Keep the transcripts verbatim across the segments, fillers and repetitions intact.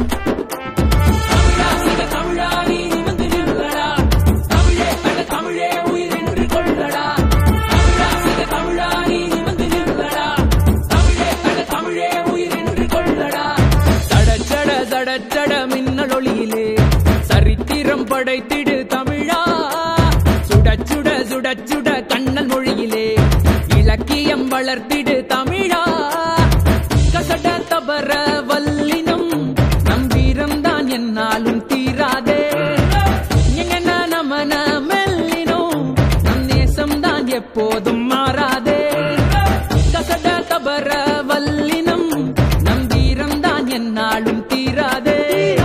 மின்னலொளியிலே சரித்திரம் படைத்திடு தமிழா சுட சுட சுட சுட கண்ணல் மொழியிலே இலக்கியம் வளர்த்திடு தமிழா கசட தபர வல்லினம் நம் வீரம்தான் என்னாலும் தீராதே எங்கன நமன மெல்லினோ நம் நேசம்தான் எப்போதும் மாறாதே கசட தபர வல்லினம் நம் வீரம்தான் என்னாலும் தீராதே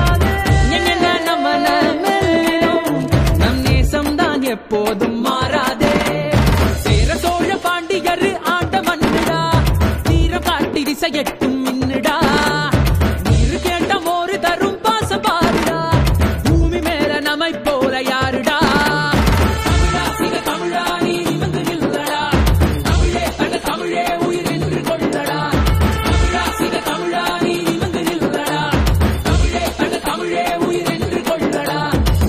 எப்போதும் மாறாதே சேர சோழ பாண்டியர் ஆண்ட மண்ணுடா தீர காட்டி திசையட்டும் மின்னுடா நீரு கேட்ட மோரு தரும் பாச பாருடா பூமி மேல நம்மை போல யாருடா தமிழா நீ நிமிர்ந்து நில்லடா தமிழே தட தமிழே உயிர் என்று கொண்டடா தமிழா நீ நிமிர்ந்து நில்லடா தமிழே தட தமிழே உயிர் என்று கொண்டடா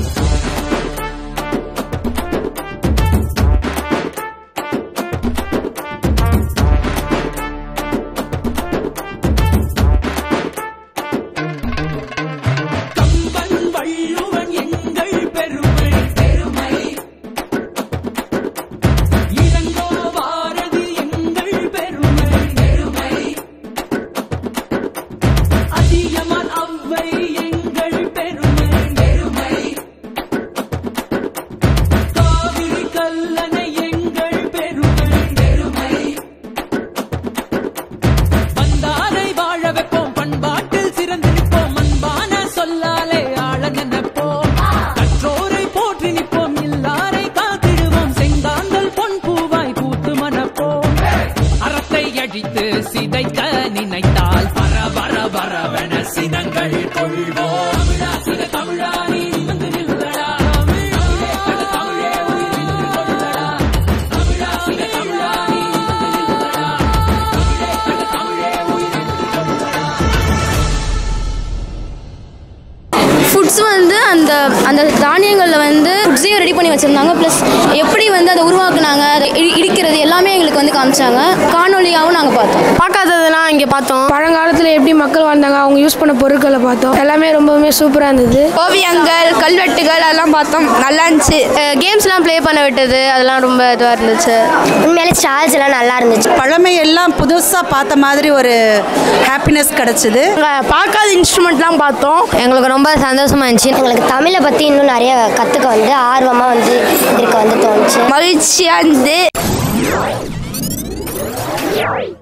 சிதைக்க நினைத்தால் பர பர பரவென சினங்கள் கொள்வோம் தமிழா நீ நிமிர்ந்து நில்லடா தமிழே உயிர் என்று கொள்ளடா தமிழா தமிழா நீ நிமிர்ந்து நில்லடா தமிழே உயிர் என்று கொள்ளடா. ஃபுட்ஸ் வந்து அந்த அந்த தானியங்களில் வந்து ஃபுட்ஸையும் ரெடி பண்ணி வச்சுருந்தாங்க. ப்ளஸ் எப்படி வந்து அதை உருவாக்குனாங்க, அதை இடிக்கிறது எல்லாமே எங்களுக்கு வந்து காமிச்சாங்க. காணொலியாகவும் நாங்கள் பார்த்தோம். பார்க்காததெல்லாம் இங்கே பார்த்தோம். பழங்காலத்தில் எப்படி மக்கள் வாழ்ந்தாங்க, அவங்க யூஸ் பண்ண பொருட்களை பார்த்தோம். எல்லாமே ரொம்பவுமே சூப்பராக இருந்தது. ஓவியங்கள், கல்வெட்டுகள் அதெல்லாம் பார்த்தோம். நல்லா இருந்துச்சு. கேம்ஸ்லாம் ப்ளே பண்ண விட்டது அதெல்லாம் ரொம்ப இதுவாக இருந்துச்சு. உண்மையிலே ஸ்டால்ஸ் எல்லாம் நல்லா இருந்துச்சு. பழமையெல்லாம் புதுசாக பார்த்த மாதிரி ஒரு ஹாப்பினஸ் கிடச்சிது. பார்க்காத இன்ஸ்ட்ருமெண்ட்லாம் பார்த்தோம். எங்களுக்கு ரொம்ப சந்தோஷமா இருந்துச்சு. எங்களுக்கு தமிழை பற்றி இன்னும் நிறைய கற்றுக்க வந்து ஆர்வமாக வந்து இருக்க வந்து தோணுச்சு. மகிழ்ச்சியாக இருந்து